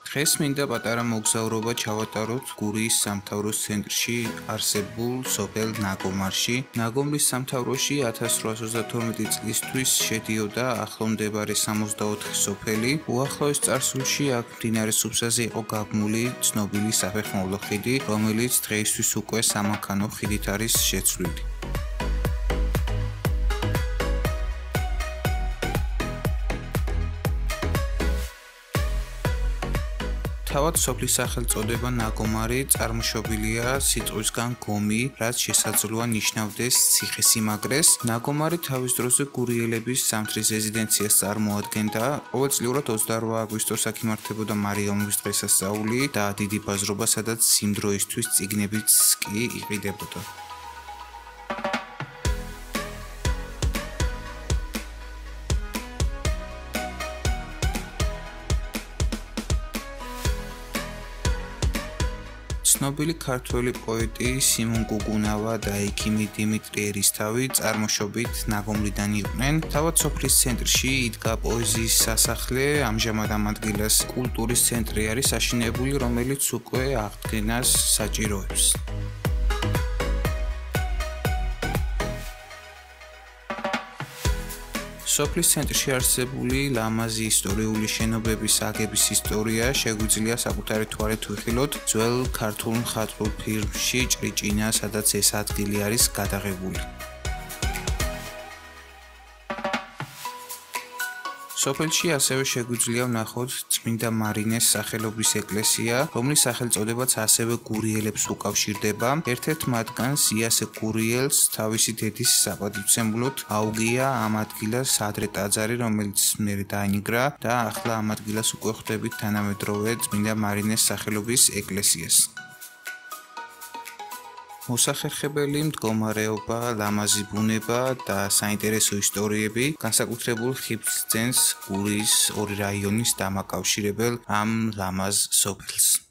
დღეს მინდა პატარა მოგზაურობა ჩავატაროთ გურიის სამთავროს ცენტრში არსებულ სოფელ ნაგომარში. ნაგომრის სამთავროში 1832 წლისთვის შედიოდა ახლომდებარე 64 სოფელი. უახლოეს წარსულში აქ მდინარე სუფსაზე იყო გაბმული ცნობილი საფეხმავლო ხიდი, რომელიც დღეისთვის უკვე სამანქანო ხიდით არის შეცვლილი. თავად სოფლის სახელწოდება ნაგომარი წარმოშობილია სიტყვისგან გომი, რაც შესაძლოა ნიშნავდეს ციხესიმაგრეს. ნაგომარი თავის დროზე გურიელების ზამთრის რეზიდენციას წარმოადგენდა. ყოველწლიურად 28 აგვისტოს აქ იმართებოდა მარიამობის დღესასწაული და დიდი ბაზრობა, სადაც სიმდროისთვის წიგნებიც კი იყიდებოდა. ცნობილი ქართველი პოეტი სიმონ გუგუნავა და ექიმი დიმიტრი ერისთავი წარმოშობით ნაგომრიდან იყვნენ. თავად სოფლის ცენტრში იდგა პოეზიის სასახლე, ამჟამად ამ ადგილას კულტურის ცენტრი არის აშენებული, რომელიც უკვე აღდგენას საჭიროებს. სოფლის ცენტრში არსებული ლამაზი ისტორიული შენობების აგების ისტორია შეგვიძლია საკუთარი თვალით ვიხილოთ ძველ ქართულ მხატვრულ ფილმში ჭრიჭინა, სადაც ეს ადგილი არის გადაღებული. სოფელში ასევე შეგვიძლია ვნახოთ წმინდა მარინეს სახელობის ეკლესია, რომლის სახელწოდებაც ასევე გურიელებს უკავშირდება. ერთ-ერთ მათგანს იასე გურიელს თავისი დედის საპატივცემულოდ აუგია ამ ადგილას ადრე ტაძარი, რომელიც მერე დაინგრა და ახლა ამ ადგილას უკვე ხვდებით თანამედროვე წმინდა მარინეს სახელობის ეკლესიას. მოსახერხებელი მდგომარეობა, ლამაზი ბუნება და საინტერესო ისტორიები განსაკუთრებულ ხიბლს ძენს გურიის ორი რაიონის დამაკავშირებელ ამ ლამაზ სოფელს.